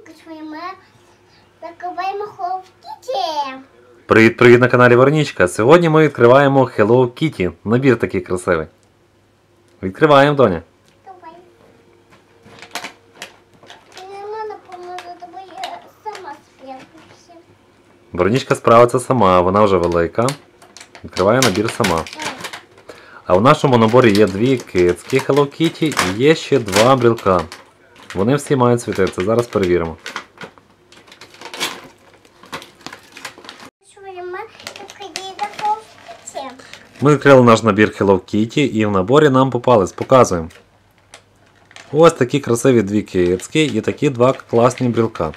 ми закриваємо Hello Kitty. Привіт на каналі Веронічка. Сьогодні ми відкриваємо Hello Kitty. Набір такий красивий. Відкриваємо, доня. Давай. Мама допоможе, тобі я сама справлюся. Веронічка справиться сама, вона вже велика. Відкриває набір сама. А в нашому наборі є дві кицьки Hello Kitty і є ще два брілка. Вони всі мають світитися. Зараз перевіримо. Ми відкрили наш набір Hello Kitty і в наборі нам попались. Показуємо. Ось такі красиві дві кицьки і такі два класні брілка.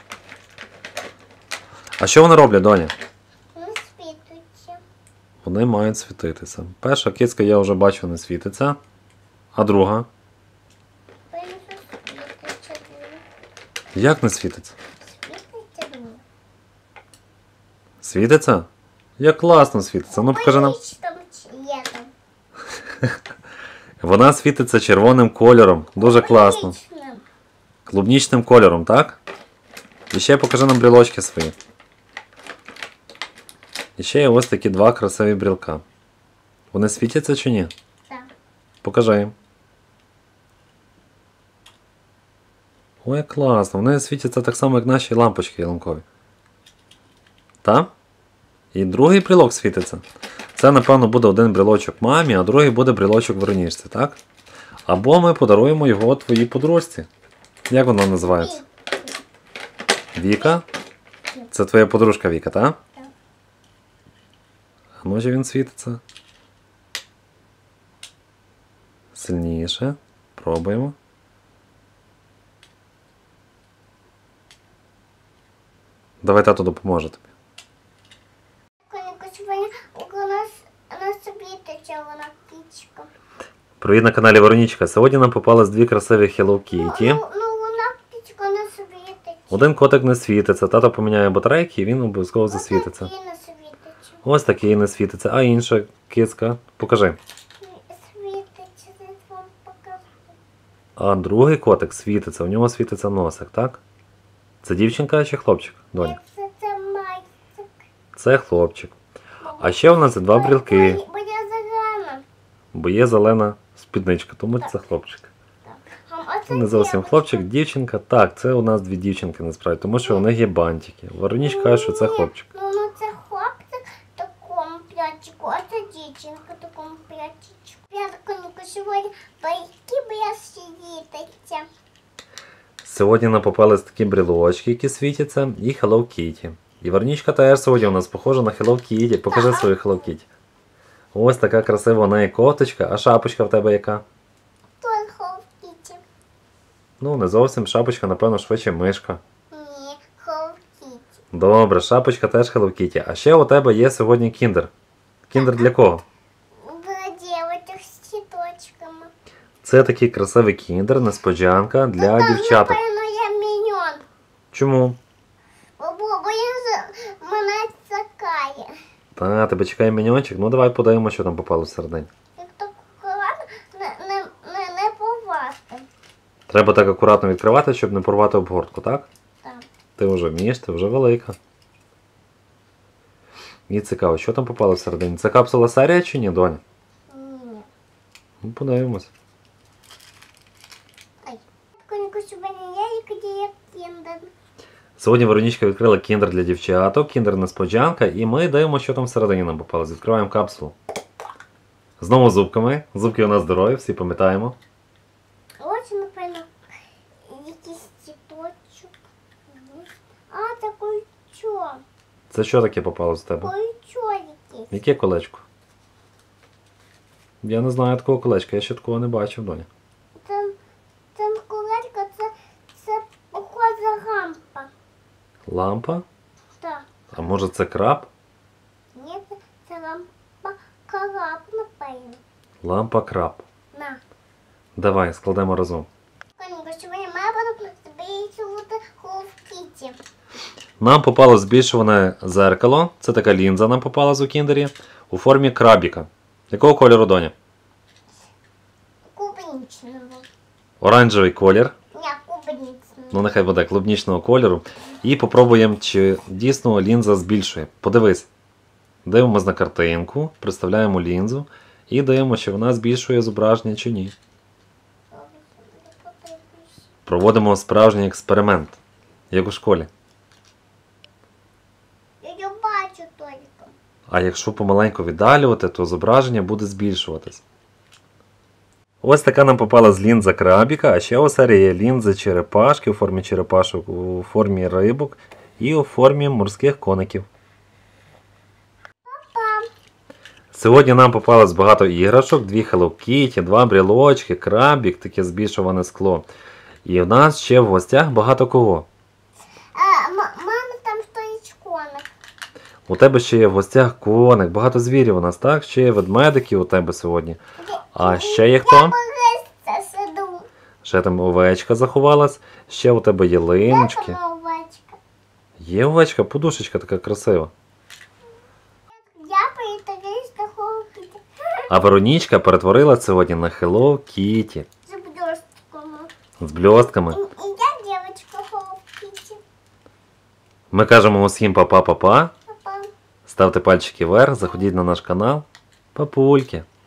А що вони роблять, доня? Вони світуються. Вони мають світитися. Перша кицька, я вже бачу, не світиться. А друга? Вони світуються. Як не світиться? Світиться друга. Світиться? Як класно світиться. Ну покажи нам. Вона світиться червоним кольором. Дуже класно. Клубнічним кольором, так? І ще покажи нам брілочки свої. І ще є ось такі два красиві брілка. Вони світяться чи ні? Так. Покажи їм. Ой, класно. Вони світяться так само, як наші лампочки ялинкові. Так? І другий брілок світиться. Це, напевно, буде один брілочок мамі, а другий буде брілочок Веронічці, так? Або ми подаруємо його твоїй подружці. Як вона називається? Віка? Це твоя подружка Віка, так? Так. А може він світиться? Сильніше. Пробуємо. Давай тато допоможе тобі. Привіт на каналі Веронічка. Сьогодні нам попалось дві красиві Hello Kitty. Вона птичка не світиться. Один котик не світиться. Тато поміняє батарейки і він обов'язково засвітиться. Ось такий не світиться. Ось такий не світиться. А інша кицька? Покажи. Світиться, я вам покажу. А другий котик світиться. У нього світиться носик, так? Це дівчинка чи хлопчик? Доня? Це мальчик. Це хлопчик. А ще у нас є два брілки. Бо я зелена. Бо є зелена спідничка, тому це хлопчик. А це Не зовсім дівчинка. хлопчик, дівчинка. Так, це у нас дві дівчинки насправді, тому що у них є бантики. Веронічка каже, що це хлопчик. Ну це хлопчик в такому плячику, а це дівчинка в такому плячичку. П'ятку сьогодні байки бля світиться. Сьогодні нам попались такі брілочки, які світяться, і Hello Kitty. І Веронічка теж сьогодні у нас похожа на Hello Kitty. Покажи свою Hello Kitty. Ось така красива у неї кофточка, а шапочка в тебе яка? Тут Hello Kitty. Ну, не зовсім шапочка, напевно, швидше мишка. Ні, Hello Kitty. Добре, шапочка теж Hello Kitty. А ще у тебе є сьогодні кіндер. Кіндер для кого? Для дівчаток з цвіточками. Це такий красивий кіндер, несподіванка для дівчаток. Напевно, я міньон. Чому? Бо мене цікає. Та, тебе чекає міньончик. Ну давай подивимо, що там попало всередині. Як так акуратно не повасти. Треба так акуратно відкривати, щоб не порвати обгортку, так? Так. Ти вже вмієш, ти вже велика. Мені цікаво, що там попало всередині? Це капсула серія чи ні, доня? Ні. Ну, подивимось. Ай. Конику сьогодні я як кіндер. Сьогодні Веронічка відкрила кіндер для дівчаток, кіндер несподіванка, і ми дивимося, що там всередині нам попалось. Відкриваємо капсулу. Знову зубками. Зубки у нас здорові, всі пам'ятаємо. Ось, напевно, якийсь цвіточок. А, це кольцо. Це що таке попалось в тебе? Кольцо якесь. Яке колечко? Я не знаю такого колечка, я ще такого не бачив, доня. Це колечко, це похожа лампа. Лампа? Так. А може це краб? Ні, це лампа краб, напевно. Лампа краб. На. Давай, складемо разом. Конику сьогодні ми будемо збільшувати Hello Kitty. Нам попало збільшуване зеркало. Це така лінза нам попалась у кіндері. У формі крабіка. Якого кольору, доня? Клубничного. Оранжевий колір. Ні, клубничного. ну нехай буде клубнічного кольору. І попробуємо, чи дійсно лінза збільшує. Подивись. Дивимось на картинку, представляємо лінзу і дивимося, чи вона збільшує зображення чи ні. Проводимо справжній експеримент, як у школі. Я бачу тільки. А якщо помаленьку віддалювати, то зображення буде збільшуватись. Ось така нам попалась лінза крабіка, а ще у серії є лінзи черепашки у формі черепашок, у формі рибок і у формі морських коників. Сьогодні нам попалось багато іграшок, 2 Hello Kitty, 2 брілочки, крабік, таке збільшуване скло. І в нас ще в гостях багато кого. Мама, там стоїть коник. У тебе ще є в гостях коник, багато звірів у нас, так? Ще є ведмедики у тебе сьогодні. А ще є хто? Я борисся сиду. Ще там овечка заховалась, ще у тебе ялиночки. Де там овечка? Є овечка, подушечка така красива. Я притулюсь до хлопця. А Веронічка перетворилась сьогодні на Hello Kitty З блістками. з бльостками. І я дівчинка хлопця. Ми кажемо усім па-па-па-па. Папа. Ставте пальчики вверх, заходіть на наш канал. Папульки.